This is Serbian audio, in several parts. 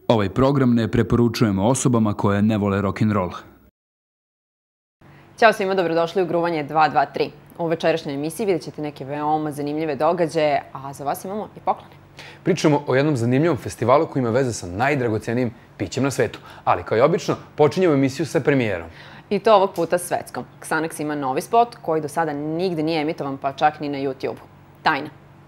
Ovaj program ne preporučujemo osobama koje ne vole rock'n'roll. Ćao svima, dobrodošli u Gruvanje 223. U večerašnjoj emisiji vidjet ćete neke veoma zanimljive događaje, a za vas imamo i poklone. Pričamo o jednom zanimljivom festivalu koji ima veze sa najdragocenijim pićem na svetu. Ali, kao i obično, počinjemo emisiju sa premijerom. I to ovog puta svetskom. Xanax ima novi spot koji do sada nigde nije emitovan, pa čak ni na YouTube-u. Tajna.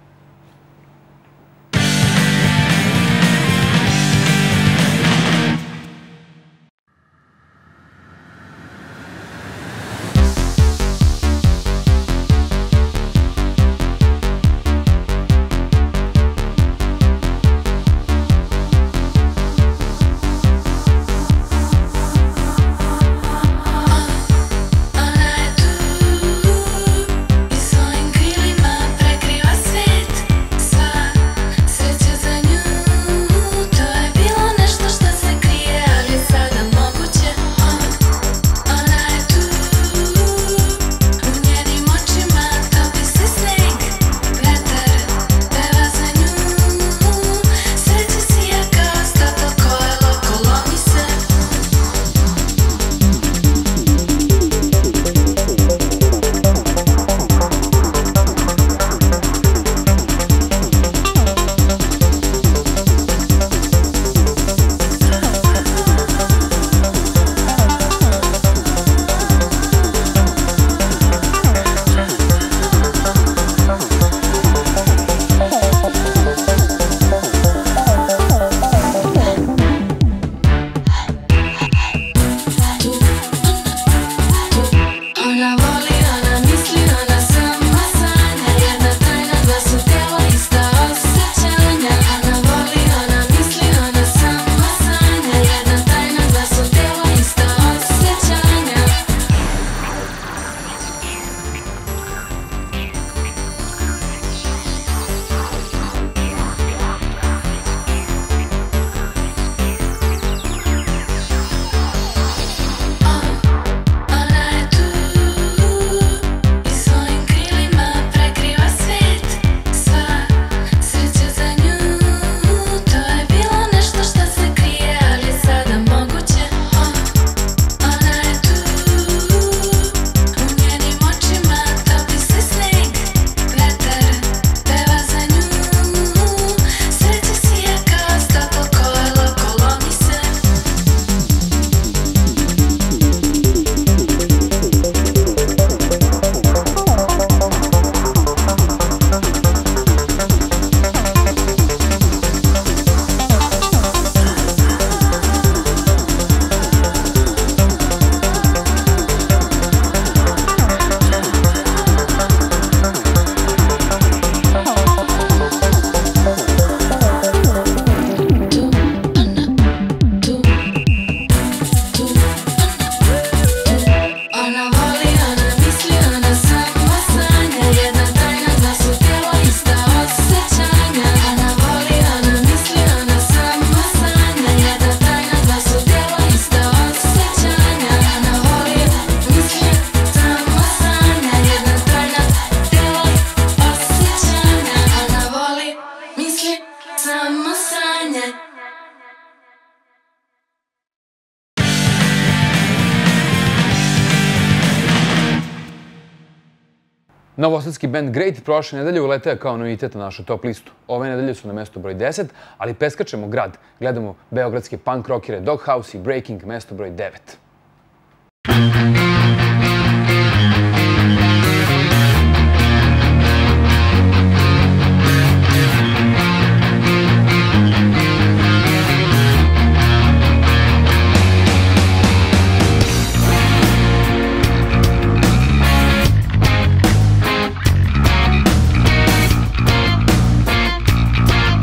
Novosadski band Great prošle nedelje uleteo kao novitet na našu top listu. Ove nedelje su na mestu broj 10, ali preskačemo grad. Gledamo beogradske punk rockere Doghouse i Breaking, mesto broj 9.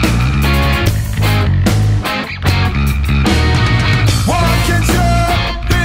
Walking through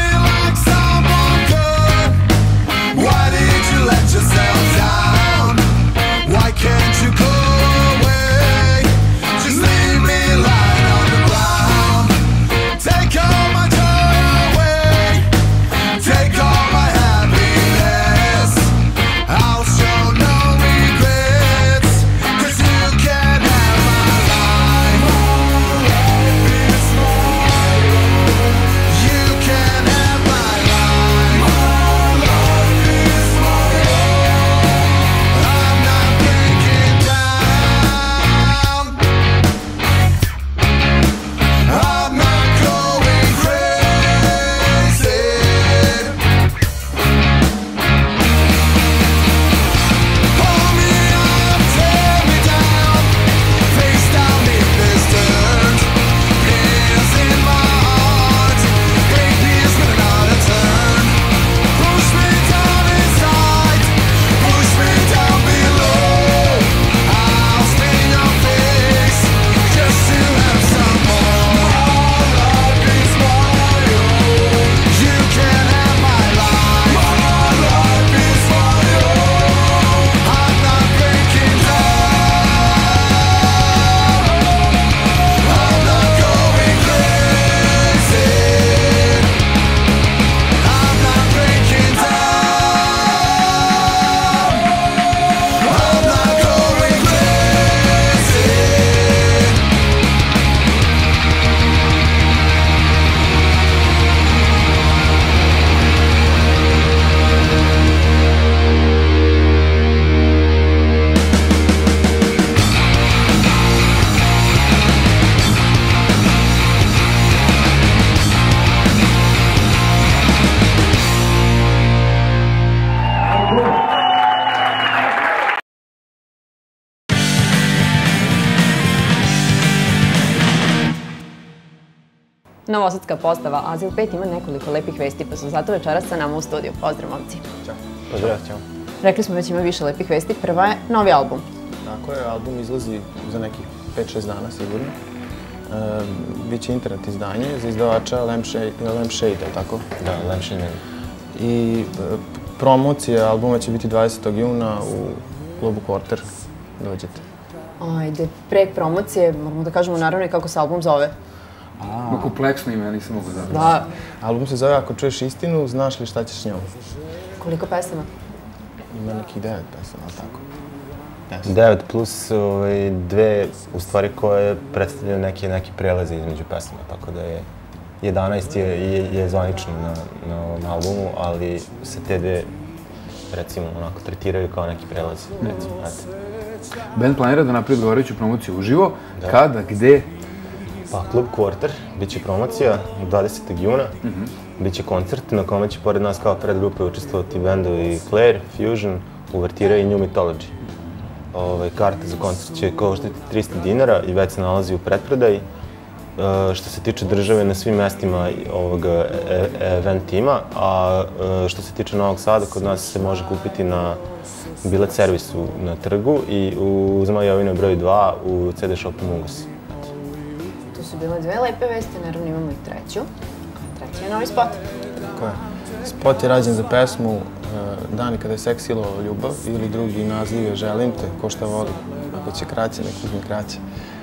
Novosadska postava Azil 5 ima nekoliko lepih vesti, pa su zato večeras sa nama u studiju. Pozdrav, momci. Ćao. Pozdrav, ćao. Rekli smo već ima više lepih vesti. Prva je novi album. Tako je, album izlazi za nekih 5-6 dana sigurno. Biće internet izdanje za izdavača Lampshade, tako? Da, Lampshade. I promocija albuma će biti 20. juna u klubu Quarter. Dođete. Ajde, pre promocije, moramo da kažemo naravno i kako se album zove. Ima kompleksno ime, ja nisam mogu da... Da. Album se zove Ako čuješ istinu, znaš li šta ćeš s njom? Koliko pesama? Ima nekih 9 pesama, ali tako? 9 plus dve, u stvari, koje predstavljaju neke prelaze između pesama, tako da je 11 je zvanično na ovom albumu, ali se te dve, recimo, onako, tretiraju kao neki prelazi. Band planira da napravi odgovarajuću promociju uživo. Kada, gde? Pa, klub Quarter, bit će promocija 20. juna, bit će koncert na kome će pored nas kao predgrupe učestvovati bendovi Claire, Fusion, Uvertira i New Mythology. Karta za koncert će koštati 300 dinara i već se nalazi u pretprodaji. Što se tiče države, na svim mestima ovog event tima, a što se tiče Novog Sada, kod nas se može kupiti na bilet servisu na trgu i u Zmajovinoj broj 2 u CD shopu Mungos. To su bile dve lepe vesti, naravno imamo i treću. Treći je novi spot. Tako je. Spot je rađen za pesmu Dani kada je seks silovao ljubav ili drugi naziv je Želim te, ko šta voli. Ako će kraće, nek uzme kraće.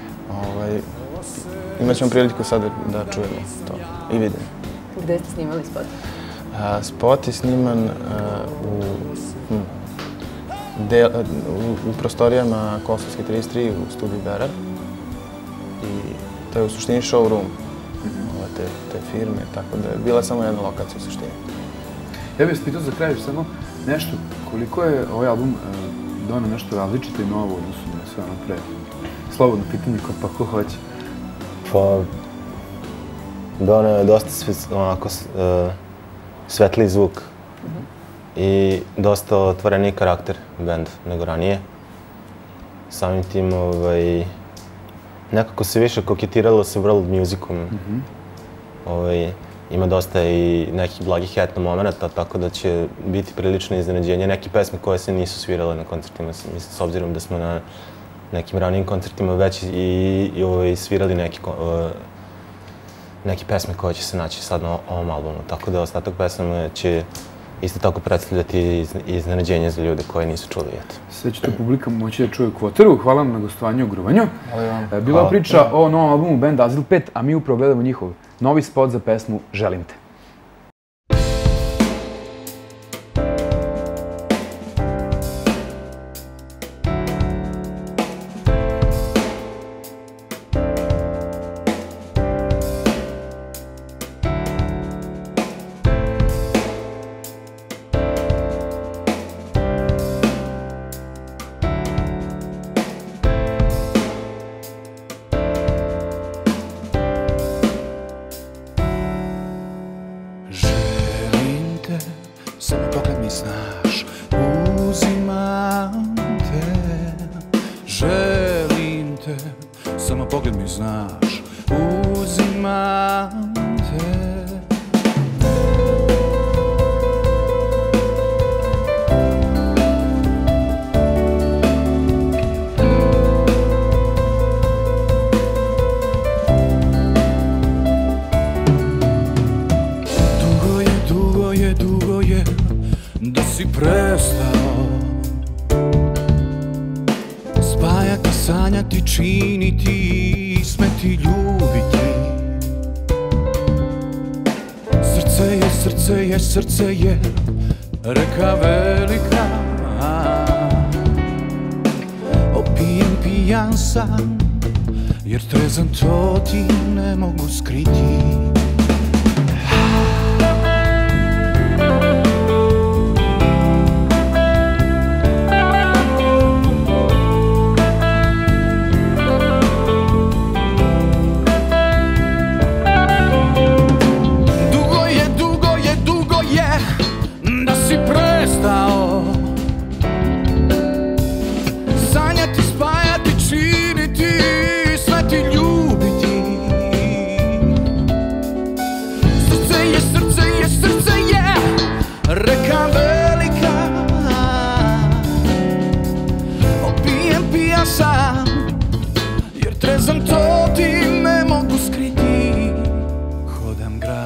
Imaćemo priliku sad da čujemo to i vidimo. Gde ste snimali spot? Spot je sniman u prostorijama Kosovske 33 u studiju Berar. I to je u suštini showroom te firme, tako da je bila samo jedna lokacija u suštini. Ja bih vas pitao za kraj samo nešto, koliko je ovaj album donao nešto različito i novo u odnosu na sve ono pre? Slobodno pitanje, pa ko hoće? Pa, donao je dosta svetliji zvuk i dosta otvoreniji karakter band nego ranije. Samim tim, nekako se više koketiralo sa world musicom. Ima dosta i nekih blagih etno momenta, tako da će biti prilično iznenađenje. Neke pesme koje se nisu svirale na koncertima, s obzirom da smo na nekim ranijim koncertima već i svirali neke pesme koje će se naći sad na ovom albumu. Tako da ostatak pesama će isto tako predstavljati iznenađenje za ljude koje nisu čuli. Sve će to publika moći da čuje u Quarteru. Hvala vam na gostovanju u Grovanju. Hvala vam. Bila priča o novom albumu benda Azil 5, a mi upravo gledamo njihov novi spot za pesmu Želim te. Samo pogled mi znaš, uzimam te. Želim te, samo pogled mi znaš, uzimam te. Dugo je da si prestao spajati, sanjati, činiti, smeti, ljubiti. Srce je reka velika, pijan sam, jer trezan to ti ne mogu skriti.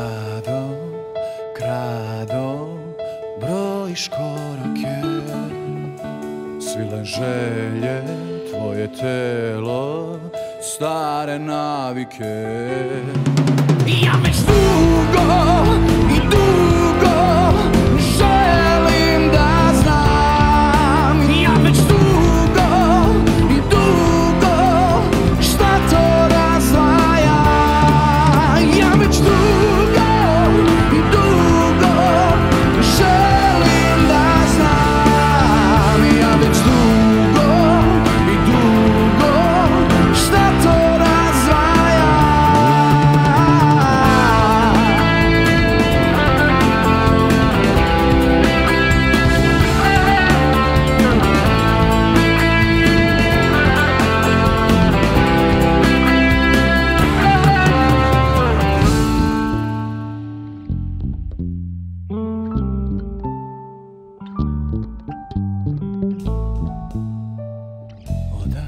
krado, brojiš korake, svile želje, tvoje telo, stare navike. Ja već dugo i dugo želim da znam, ja već dugo i dugo šta to razdvaja. Ja već dugo i dugo želim da znam, ja već dugo i dugo šta to razdvaja. O da,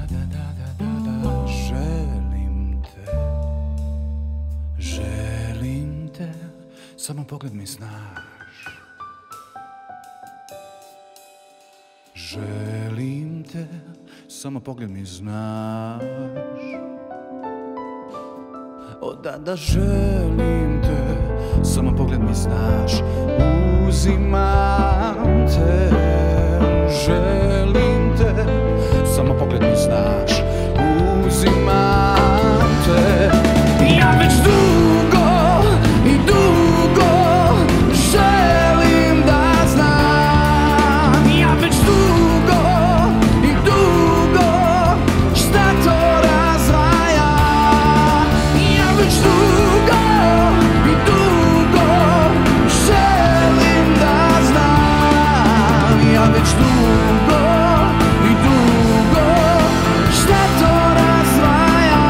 želim te, samo pogled mi znaš. Želim te, samo pogled mi znaš. O da, želim te, samo pogled mi znaš. Uzimam te, želim te, samo pogled mi znaš. Uzimam te. Ja već dugo i dugo želim da znam, ja već dugo i dugo šta to razdvaja. Ja već dugo i dugo želim da znam, ja već dugo i dugo šta to razdvaja.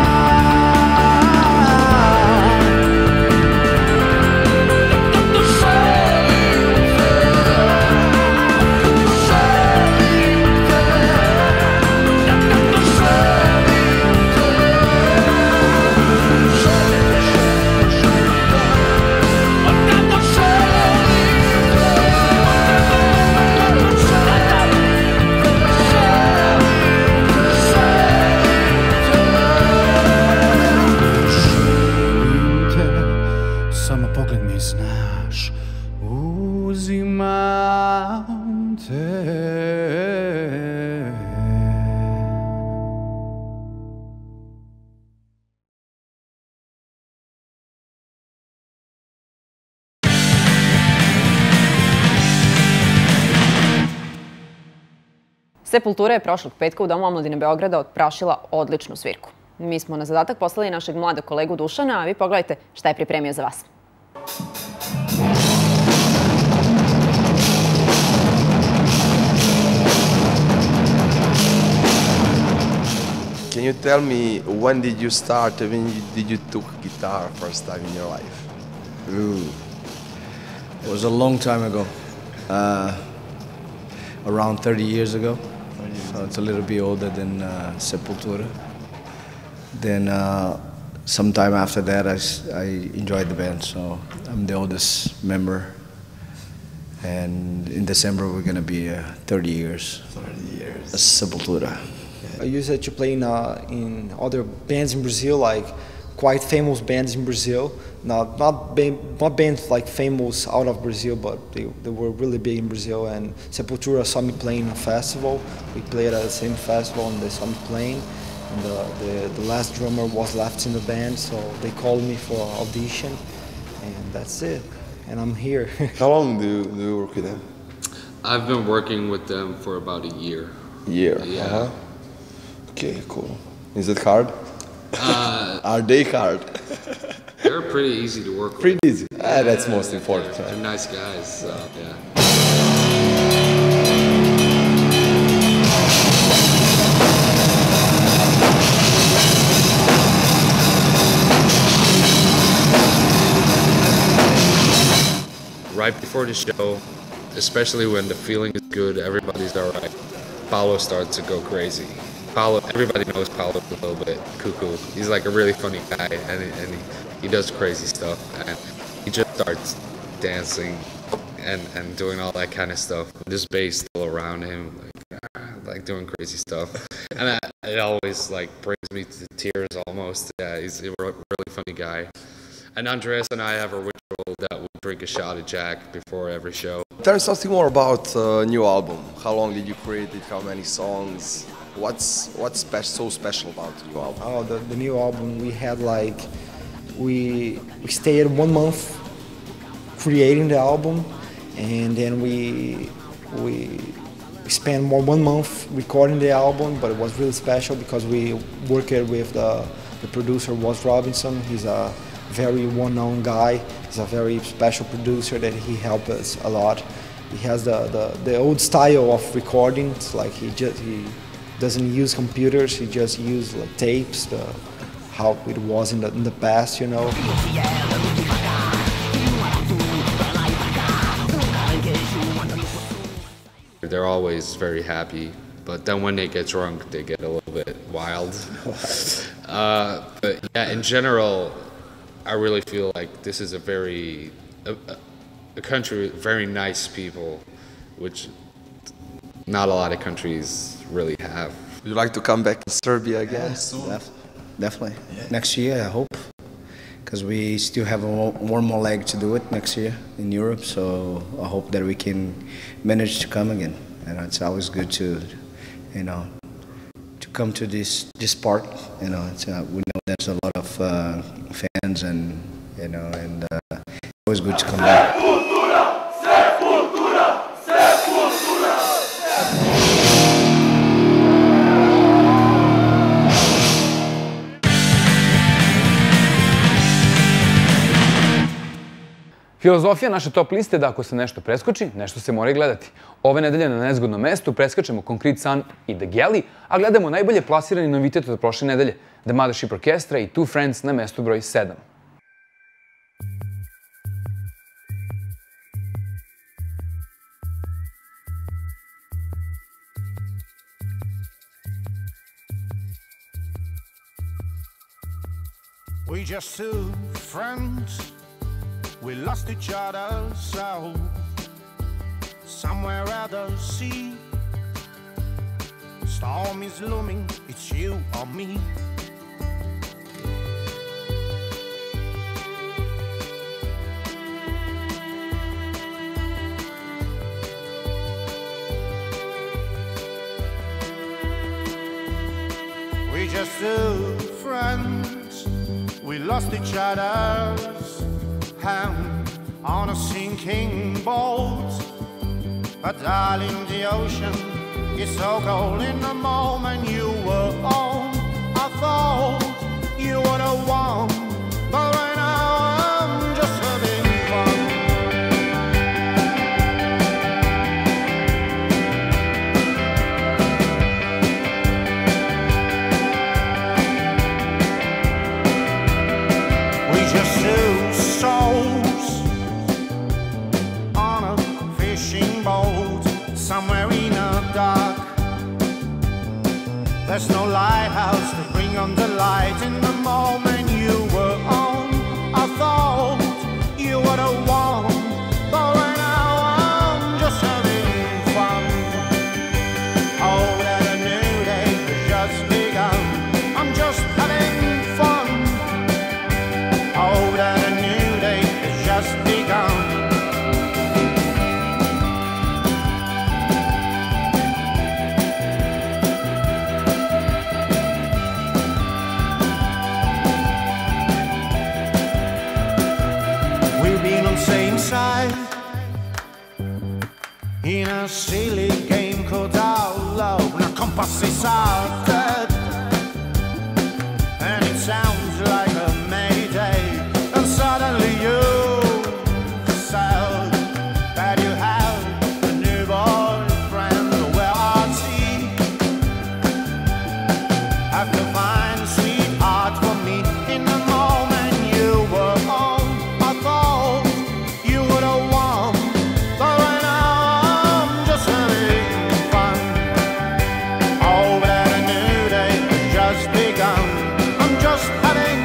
Samo pogled mi znaš, uzimam te. Sepultura je prošlog petka u Domu omladine Beograda otprašila odličnu svirku. Mi smo na zadatak poslali našeg mladog kolegu Dušana, a vi pogledajte šta je pripremio za vas. Can you tell me when did you start, when did you took guitar first time in your life? It was a long time ago, around 30 years ago. So it's a little bit older than Sepultura. Then sometime after that, I enjoyed the band, so I'm the oldest member. And in December, we're gonna be 30 years. 30 years. Sepultura. I used to play in other bands in Brazil, like quite famous bands in Brazil. Not bands like famous out of Brazil, but they were really big in Brazil. And Sepultura saw me playing in a festival. We played at the same festival, and they saw me playing. And the last drummer was left in the band, so they called me for an audition, and that's it. And I'm here. How long do you work with them? I've been working with them for about a year. Year. Yeah. Okay, cool. Is it hard? Are they hard? They're pretty easy to work with. Pretty easy. That's most important. They're nice guys, so yeah. Right before the show, especially when the feeling is good, everybody's all right, Paulo starts to go crazy. Paulo, everybody knows Paulo's a little bit cuckoo. He's like a really funny guy, and he does crazy stuff. And he just starts dancing and doing all that kind of stuff. This bass still around him, like doing crazy stuff, and it always like brings me to tears almost. Yeah, he's a really funny guy. And Andreas and I have a ritual that we drink a shot of Jack before every show. Tell us something more about new album. How long did you create it? How many songs? What's so special about the new album? Oh, the new album, we had like, we stayed 1 month creating the album, and then we spent 1 month recording the album, but it was really special because we worked with the producer, Wes Robinson. He's a very well-known guy. He's a very special producer that he helped us a lot. He has the old style of recording. It's like he doesn't use computers. He just uses like tapes, how it was in the past, you know. They're always very happy, but then when they get drunk, they get a little bit wild. But yeah, in general, I really feel like this is a country with very nice people, which not a lot of countries really have. Would you like to come back to Serbia again? Definitely. Yeah. Next year, I hope, because we still have one more leg to do it next year in Europe. So I hope that we can manage to come again. And it's always good to, to come to this part. We know there's a lot of fans, and it's always good to come back. Filozofija naše top liste je da ako se nešto preskoči, nešto se mora i gledati. Ove nedelje na nezgodnom mestu preskačemo Concrete Sun i The Galley, a gledamo najbolje plasirani novitet od prošle nedelje, The Mothership Orchestra i Two Friends na mestu broj 7. We just two friends. We lost each other so somewhere at the sea. Storm is looming, it's you or me. We just two friends. We lost each other's hand on a sinking boat. But darling, the ocean is so cold. In the moment you were on, I thought you were the one. But right now I'm just having fun. We just two souls on a fishing boat somewhere in a dark. There's no lighthouse to bring on the light. In the moment you were on, I thought you were the one. But right now I'm just having fun. Oh, that a new day has just begun. I'm just having fun. Oh, that a new day has just begun. We've been on the same side in a silly game called Our Love. Una compass is altered and it sounds like a mayday. And suddenly you said that you have a new boyfriend. Well, I'd see, have to find a sweetheart for me. In the moment you were on, I thought you were the one. But right now I'm just having fun. Oh, that a new day has just begun. I'm just having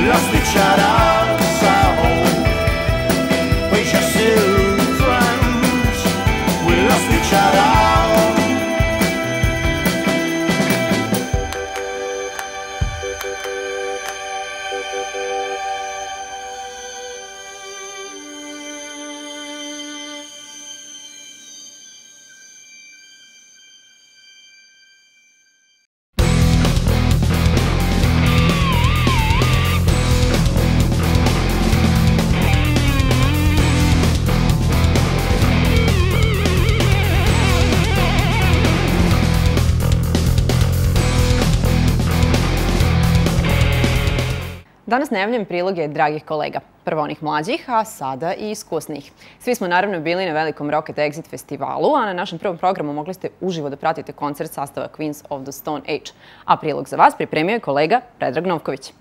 lost each other, so we shall still be friends. We lost each other. Danas najavljujem priloge dragih kolega, prvo onih mlađih, a sada i iskusnijih. Svi smo naravno bili na velikom Rocket Exit festivalu, a na našem prvom programu mogli ste uživo da pratite koncert sastava Queens of the Stone Age. A prilog za vas pripremio je kolega Predrag Novković.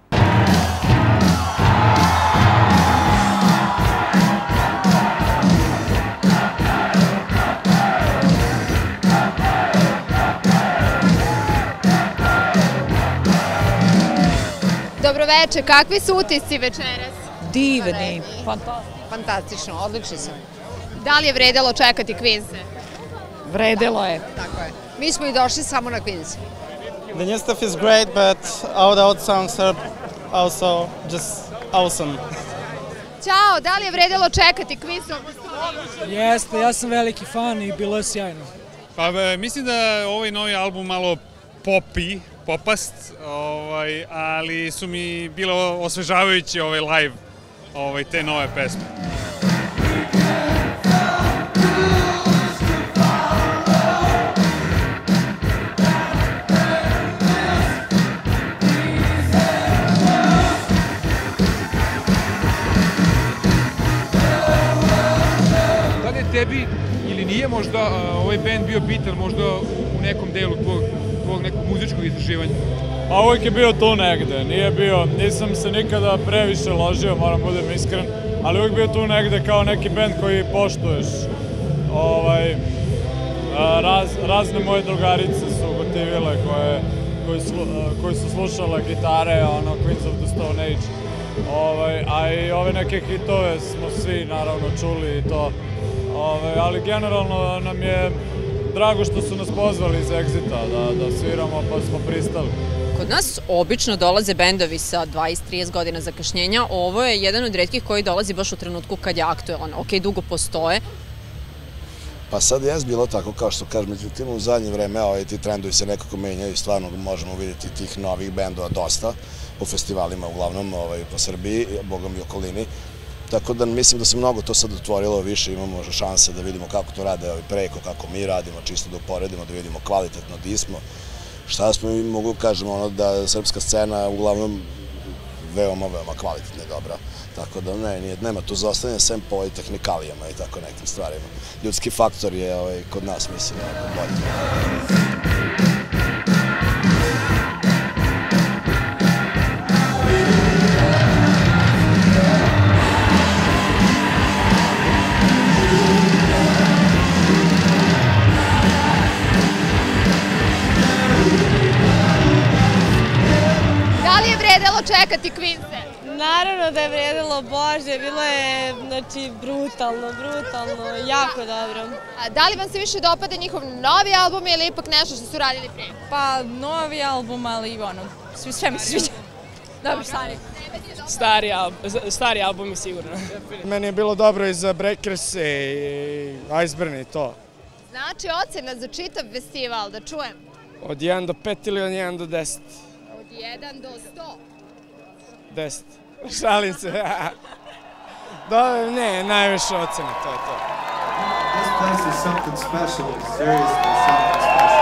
Dobroveče, kakvi su utisci večeras? Divni, fantastično, odlični su. Da li je vredelo čekati Queense? Vredelo je. Tako je. Mi smo i došli samo na Queense. The new stuff is great, but our old songs are also just awesome. Ćao, da li je vredelo čekati Queense? Jeste, ja sam veliki fan i bilo je sjajno. Pa mislim da je ovaj novi album malo popast, ali su mi bilo osvežavajući live te nove pesme. Da li je tebi ili nije možda ovaj band bio bitan možda u nekom delu tvojeg nekog muzičkog istraživanja? Pa uvijek je bio tu negde, nisam se nikada previše ložio, moram budem iskren, ali uvijek bio tu negde kao neki band koji poštuješ. Razne moje drugarice su gotivile koji su slušale gitare, Queens of the Stone Age, a i ove neke hitove smo svi naravno čuli i to, ali generalno nam je drago što su nas pozvali iz Exita da sviramo, pa smo pristali. Kod nas obično dolaze bendovi sa 20-30 godina zakašnjenja. Ovo je jedan od retkih koji dolazi baš u trenutku kad je aktuelan. Ok, dugo postoje. Pa sad je bilo tako, kao što kažem, međutim u zadnje vreme ti trendovi se nekako menjaju i stvarno možemo vidjeti tih novih bendova dosta po festivalima, uglavnom po Srbiji, bogom i okolini. Tako da mislim da se mnogo to sad otvorilo više, imamo šanse da vidimo kako to rade preko, kako mi radimo, čisto da uporedimo, da vidimo kvalitetno di smo. Šta smo i mogu kažemo da srpska scena uglavnom veoma kvalitetna i dobra. Tako da nema tu zaostajanja sem po tehnikalijama i tako nekim stvarima. Ljudski faktor je kod nas, mislim, bolji. Čekati Queense? Naravno da je vredilo, Bože, bilo je brutalno, jako dobro. A da li vam se više dopada njihov novi album ili ipak nešto što su radili prije? Pa novi album, ali sve mi se sviđa. Dobro, stari album je sigurno. Meni je bilo dobro i za Breakers i Iceburn i to. Znači ocena za čitav festival, da čujem? Od 1 do 5 ili od 1 do 10? Od 1 do 100. 10. Šalim se. Ne, najviše ocene, to je to. This place is something special, seriously something special.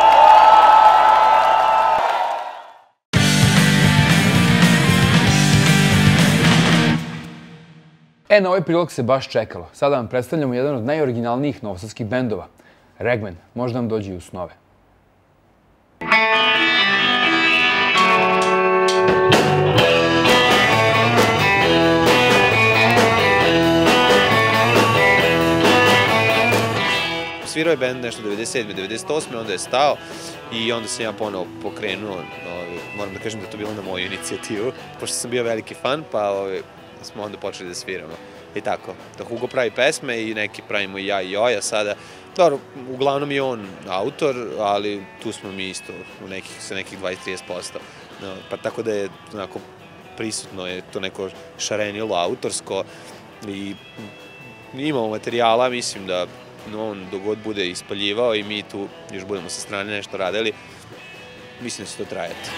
Na ovaj prilog se baš čekalo. Sada vam predstavljamo jedan od najoriginalnijih novosadskih bendova. Ragman, možda vam dođe i u snove. Svirao je bend nešto 97. 98. onda je stao i onda sam ja ponovo pokrenuo moram da kažem da je to bilo na moju inicijativu, pošto sam bio veliki fan, pa smo onda počeli da sviramo. I tako, da Hugo pravi pesme i neki pravimo i ja i Joja sada. Dobro, uglavnom je on autor, ali tu smo mi isto sa nekih 20-30%. Pa tako da je onako prisutno je to neko šarenilo autorsko i imamo materijala, mislim da on dogod bude ispaljivao i mi tu još budemo sa strane nešto radili, mislim da će to trajati.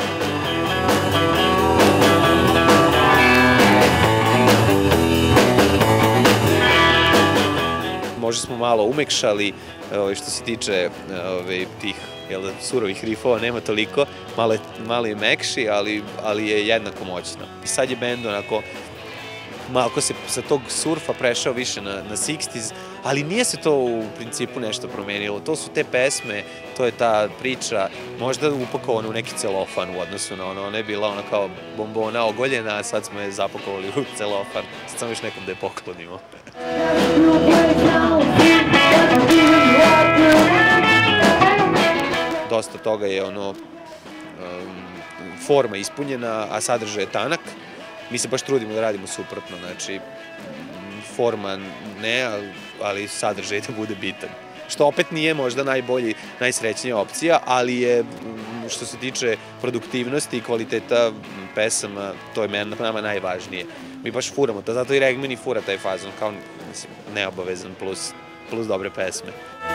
Možda smo malo umekšali, što se tiče tih surovih rifova, nema toliko, malo je mekši, ali je jednako moćno. I sad je bend onako, malko se sa tog surfa prešao više na 60s, ali nije se to u principu nešto promenilo. To su te pesme, to je ta priča, možda upakovana u neki celofan u odnosu na ono. Ona je bila ona kao bombona ogoljena, a sad smo je zapakovali u celofan. Sad samo još nekom da je poklonimo. Dosta toga je ono, forma ispunjena, a sadržaj je tanak. Mi se baš trudimo da radimo suprotno, znači forma ne, ali sadržaj da bude bitan. Što opet nije možda najsrećnija opcija, ali je, što se tiče produktivnosti i kvaliteta pesama, to je nama najvažnije. Mi baš furamo to, zato i Regmini fura taj fazon, kao neobavezan plus dobre pesme.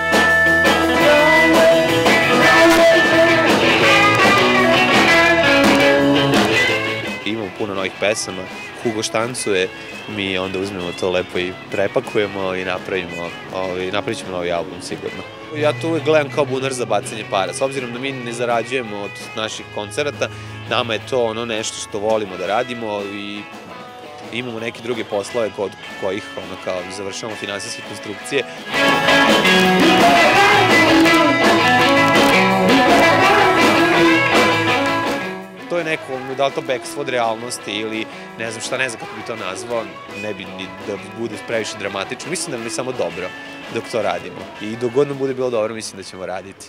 Imamo puno novih pesama, Hugo štancuje, mi onda uzmemo to lepo i prepakujemo i napravit ćemo novi album sigurno. Ja to uvek gledam kao bunar za bacanje para, s obzirom da mi ne zarađujemo od naših koncerata, nama je to ono nešto što volimo da radimo i imamo neke druge poslove kod kojih kao završavamo finansijske konstrukcije. To je neko, da li to bekstvo od realnosti ili ne znam kako bi to nazvao, ne bi ni da bude previše dramatično. Mislim da nam je samo dobro dok to radimo. I dok god nam bude bilo dobro, mislim da ćemo raditi.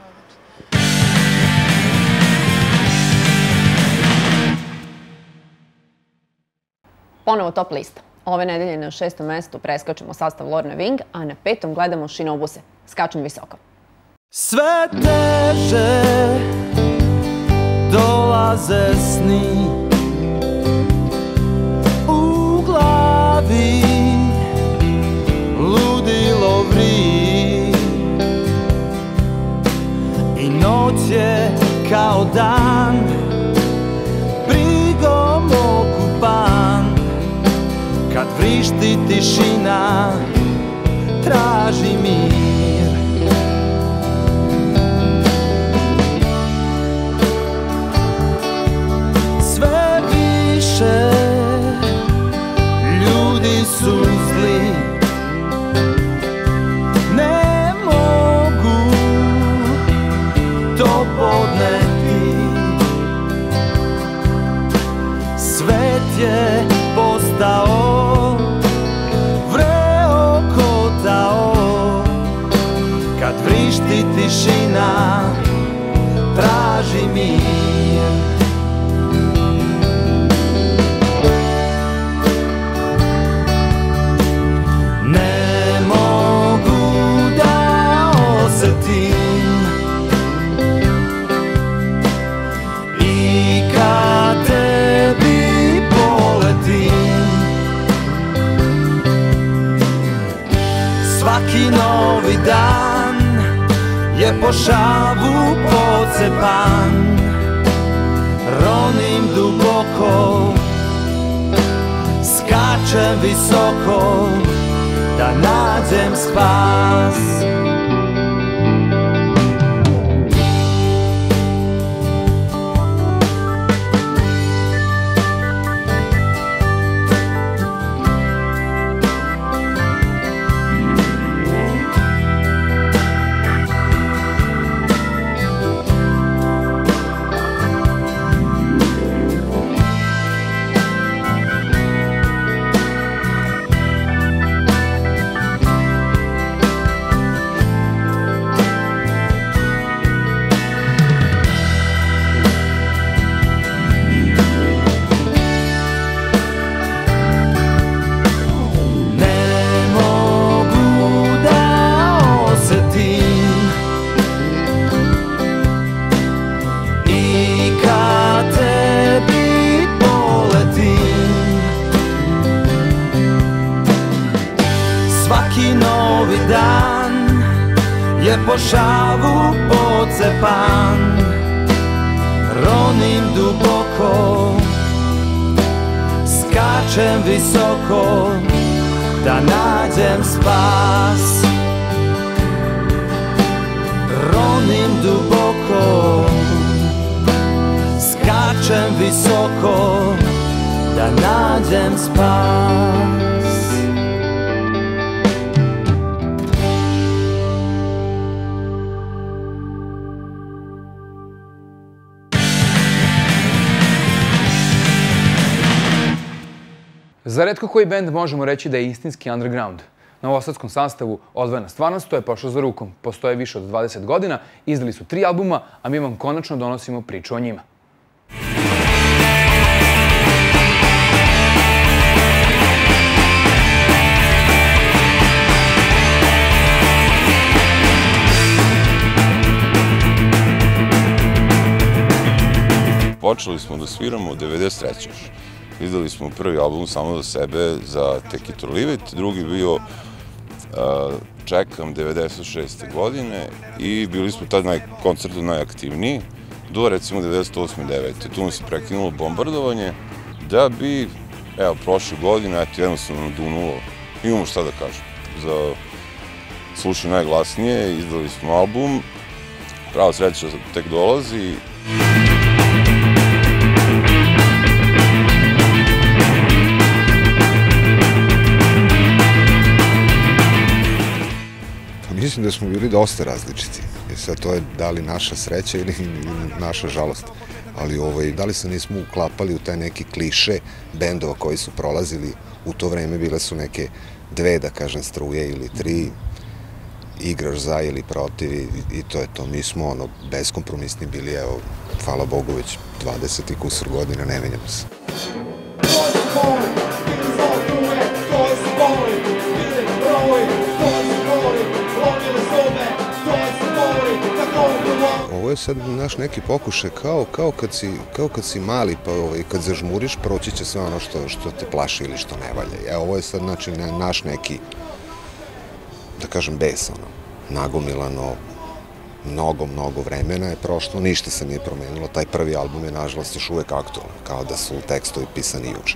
Ponovo top lista. Ove nedelje na 6. mestu preskačemo sastav Lorna Wing, a na 5. gledamo Shinobuse. Skačem visoko. Sve teže dolaze sni u glavi, ludilo vri i noć je kao dan, brigom okupan. Kad vrišti tišina, traži mir. Sve više ljudi su zli, ne mogu to podneti. Svet je postao vreo kotao. Kad vrišti tišina, traži mir. Ne mogu da osetim i kad tebi poletim. Svaki novi dan je po šavu pocepan. Ronim duboko, skačem visoko, da nađem spas. se po šavu pocepan, ronim duboko, skačem visoko, da nađem spas. Ronim duboko, skačem visoko, da nađem spas. Za retko koji bend možemo reći da je istinski underground. Na novosadskom sastavu Odvojena stvarnost to je pošlo za rukom. Postoje više od 20 godina, izdali su 3 albuma, a mi vam konačno donosimo priču o njima. Počeli smo da sviramo u 93. još. Izdali smo prvi album samo za sebe, za Take It or Leave It, drugi bio Čekam 96. godine i bili smo tad koncertu najaktivniji, do recimo 98. 9. Tu nam se prekinulo bombardovanje, da bi, evo, prošle godine, eto, jednostavno nadunulo, imamo šta da kažem, za slušaj najglasnije, izdali smo album, prava sreća tek dolazi. Mislim da smo bili dosta različiti. I sad to je da li naša sreća ili naša žalost. Ali da li se nismo uklapali u taj neki kliše bendova koji su prolazili u to vreme, bile su neke 2, da kažem, struje ili 3, igraš za ili protiv i to je to. Mi smo beskompromisni bili, evo, hvala Bogu, već 20 i kusur godina, ne menjamo se. Ovo je sad naš neki pokušaj, kao kad si mali, pa kad zažmuriš, proći će sve ono što te plaši ili što ne valja. Ovo je sad, znači, naš neki, da kažem, bes, nagomilano, mnogo vremena je prošlo, ništa se nije promenilo. Taj prvi album je, nažalost, još uvek aktualan, kao da su tekstovi pisani juče.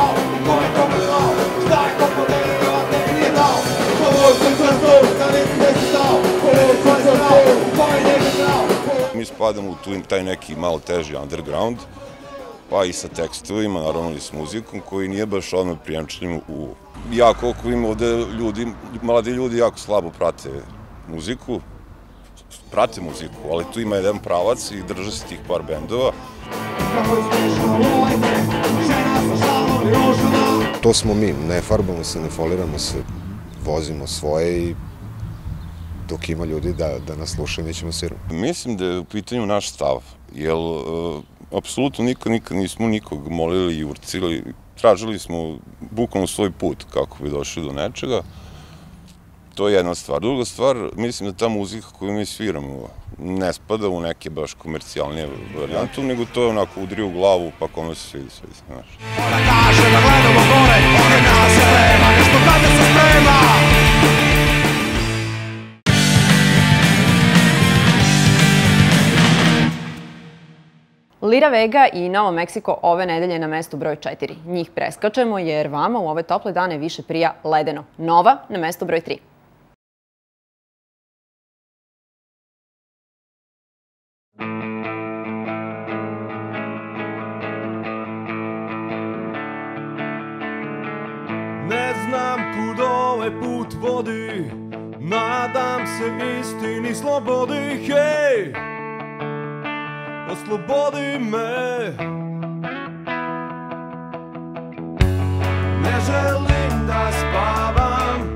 Mi spadamo u taj neki malo teži underground, pa i sa tekstovima, naravno i s muzikom, koji nije baš odmah prijemčljiv u... Ja, koliko ima ovde ljudi, mladi ljudi jako slabo prate muziku, ali tu ima jedan pravac i drže se tih par bendova. To smo mi, ne farbamo se, ne foliramo se, vozimo svoje i dok ima ljudi da nas slušaju, mi ćemo svirati. Mislim da je u pitanju naš stav, jer apsolutno nikad nismo nikog molili i urcili, tražili smo bukvalno svoj put kako bi došli do nečega. To je jedna stvar. Druga stvar, mislim da ta muzika koju mi sviramo ne spada u neke baš komercijalnije varijantu, nego to je onako udri u glavu, pa kome se svidi, znaš. Ona kaže da gledamo gore, pored nas je leva, nešto kada se sprema. Lira Vega i Novo Meksiko ove nedelje na mestu broj 4. Njih preskačemo jer vama u ove tople dane više prija ledeno. Nova na mestu broj 3. Ne znam kud ovaj put vodi, nadam se istini slobodi, hej! Oslobodi me. Ne želim da spavam,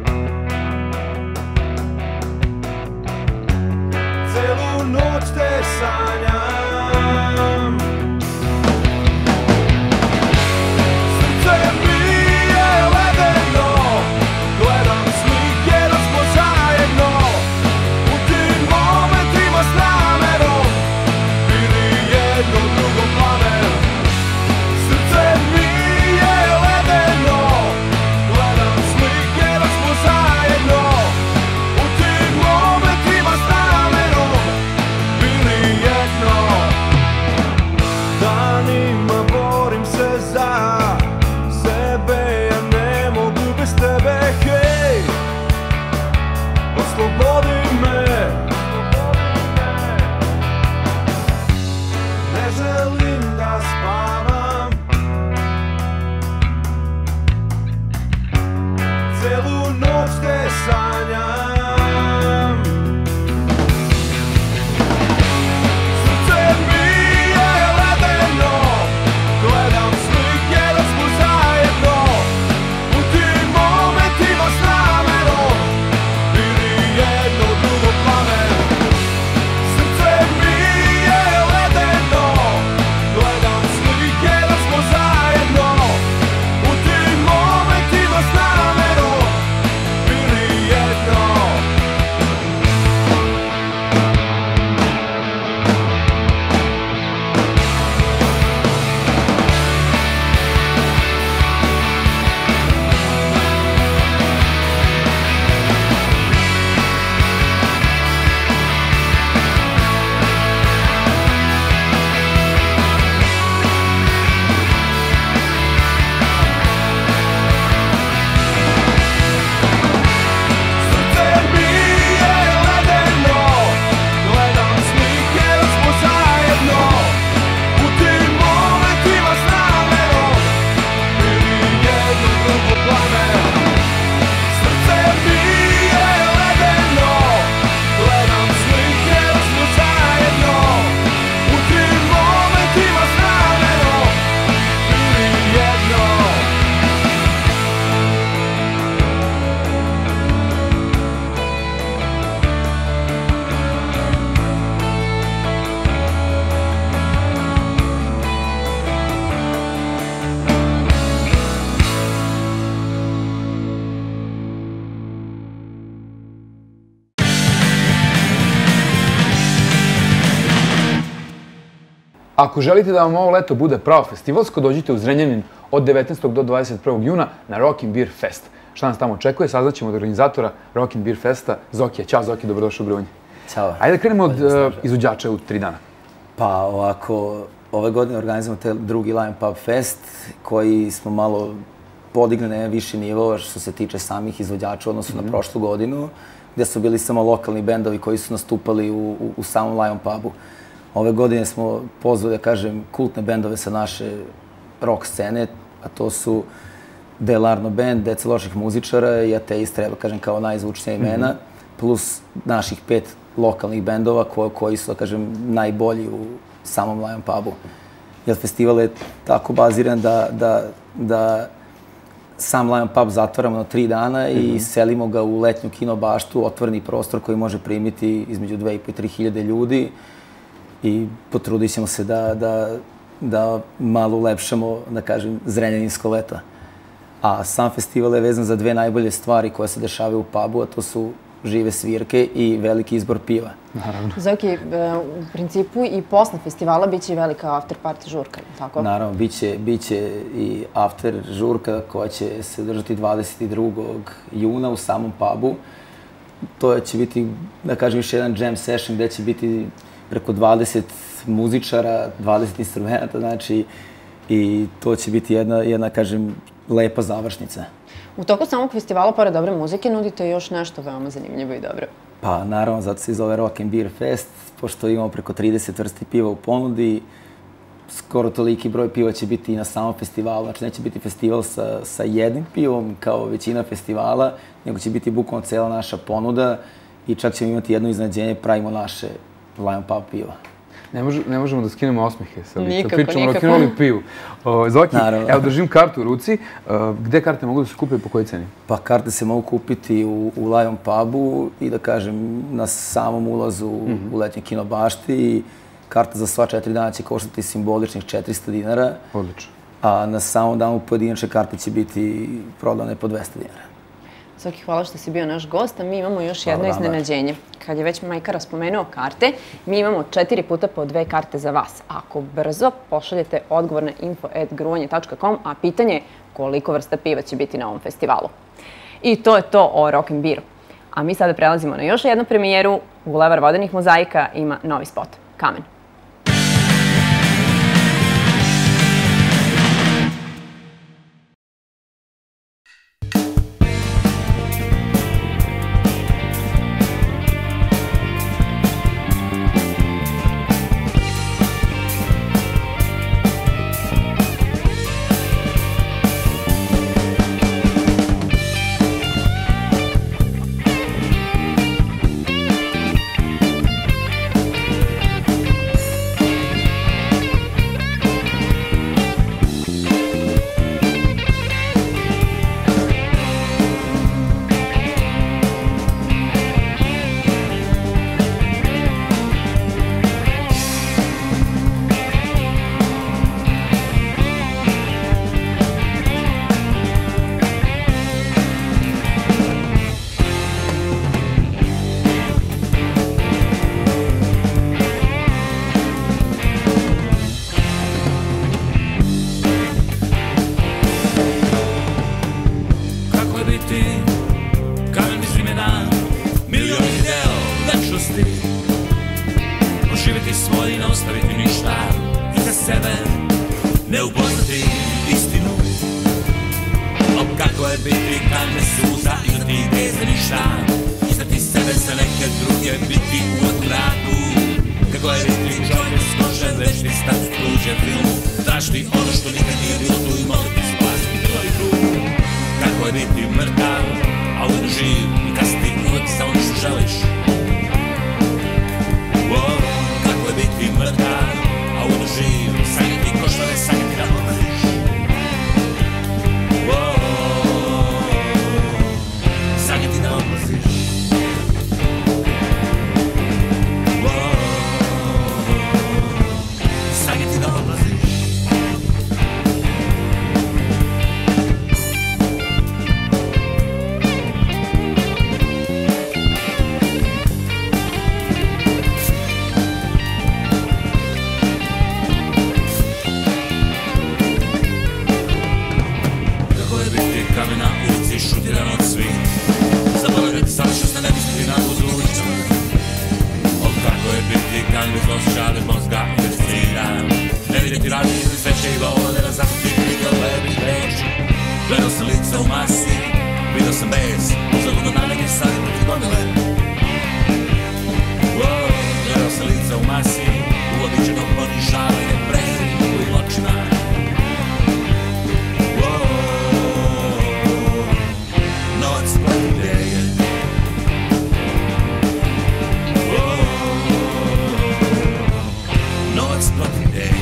celu noć te sanjam. Srce mi je ledeno, gledam slike da smo zajedno, u tim momentima s namerom, jedno drugo plamen. Ako želite da vam ovo leto bude pravo festivalsko, dođite u Zrenjanin od 19. do 21. juna na Rockin' Beer Fest. Šta nas tamo očekuje, saznaćemo od organizatora Rockin' Beer Festa, Zokija. Ćao Zoki, dobrodošao u Grunje. Ćao. Ajde da krenemo od izvođača u 3 dana. Pa ovako, ove godine organizujemo taj drugi Lion Pub Fest, koji smo malo podigli na viši nivo što se tiče samih izvođača u odnosu na prošlu godinu, gde su bili samo lokalni bendovi koji su nastupali u samom Lion Pubu. Ove godine smo pozvali, da kažem, kultne bendove sa naše rock scene, a to su Delarno Band, Deca loših muzičara i Ateist, treba kažem, kao najzvučnija imena, plus naših 5 lokalnih bendova koji su, da kažem, najbolji u samom Lion Pubu. Jer festival je tako baziran da sam Lion Pub zatvaramo na 3 dana i selimo ga u letnju kino baštu, otvoreni prostor koji može primiti između 2.500 i 3.000 ljudi i potrudit ćemo se da malo ulepšamo, da kažem, zrenjaninsko leto. A sam festival je vezan za 2 najbolje stvari koje se dešavaju u pubu, a to su žive svirke i veliki izbor piva. Naravno. Zoki, u principu i posle festivala biće i velika after party žurka, tako? Naravno, biće i after žurka koja će se održati 22. juna u samom pubu. To će biti, da kažem, još jedan jam session gde će biti preko 20 muzičara, 20 instrumenta, znači, i to će biti jedna, kažem, lepa završnica. U toku samog festivala, pored dobre muzike, nudite još nešto veoma zanimljivo i dobro. Pa, naravno, zato se zove Rockin' Beer Fest, pošto imamo preko 30 vrsti piva u ponudi. Skoro toliki broj piva će biti i na samom festivalu. Znači, neće biti festival sa jednim pivom, kao većina festivala, nego će biti bukvalno cela naša ponuda i čak ćemo imati jedno iznenađenje, pravimo naše Lion Pub piva. Ne možemo da skinemo osmehe sa lica. Nikako. Pričamo o rock'n'rollu i pivu. Zoki, evo držim kartu u ruci. Gde karte mogu da se kupe i po kojoj ceni? Pa karte se mogu kupiti u Lion Pubu i, da kažem, na samom ulazu u letnje kino bašti. Karta za sva 4 dana će koštati simboličnih 400 dinara. Odlično. A na samom danu pojedinačne karte će biti prodane po 200 dinara. Zoki, hvala što si bio naš gost, a mi imamo još jedno iznenađenje. Kad je već Majkara spomenuo karte, mi imamo 4 puta po 2 karte za vas. Ako brzo pošaljete odgovor na info@gruvanje.com, a pitanje je koliko vrsta piva će biti na ovom festivalu. I to je to o Rockin' Beeru. A mi sada prelazimo na još jednu premijeru. Bulevar vodenih mozaika ima novi spot. Kamen. kamen na ulici, šutiran od svih. Zaboraviti sadašnjost, ne misliti na budućnost. Kako je biti kad bez osjećaja, bez mozga, bez cilja. Ne vidjeti razliku iz sveće i vode, da zaputi kriga lepih reči. Gledao sam lica u masi, vidio sam bez, uzavno na neke stvari protiv gomile. Gledao sam lica u masi, uvodičeno ponižavanje pred njihovim očima. Novac plati ideje. Novac plati ideje.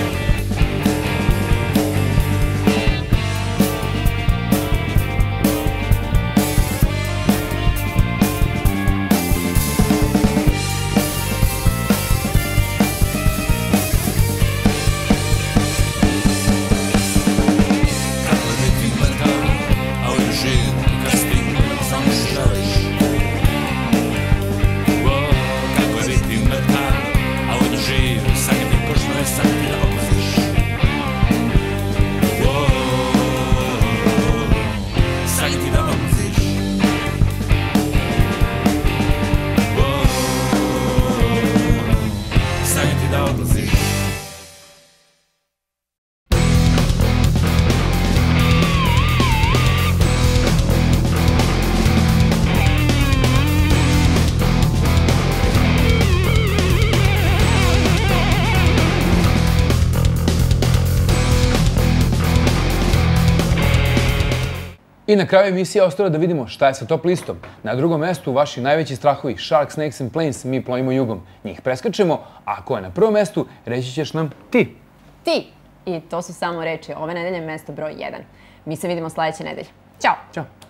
I na kraju emisije ostalo da vidimo šta je sa top listom. Na drugom mestu vaši najveći strahovi Shark, Snakes and Planes, Mi plovimo jugom. Njih preskačemo, a ko je na prvom mestu, reći ćeš nam ti. Ti! I to su samo reči ove nedelje, mesto broj 1. Mi se vidimo sledeće nedelje. Ćao! Ćao!